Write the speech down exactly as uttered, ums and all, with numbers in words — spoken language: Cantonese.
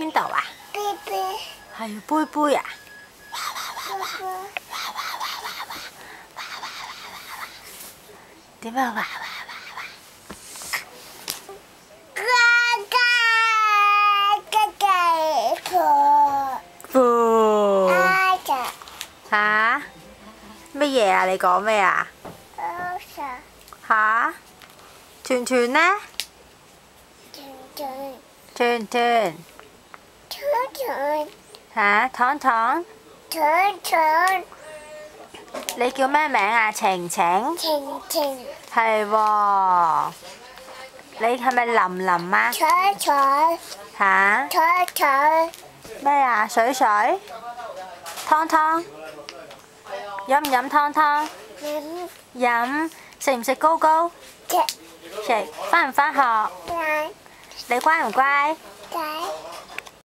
邊度啊？ 杯杯。 係杯杯啊！點啊？哇！呼嚇乜嘢啊？你講咩啊？嚇團團呢？團團嚇糖糖，你叫咩名啊？晴晴係喎，你係咪琳琳啊？嚇咩啊？水水湯湯，飲唔飲湯湯？飲。食唔食糕糕？食。返唔返學？你乖唔乖？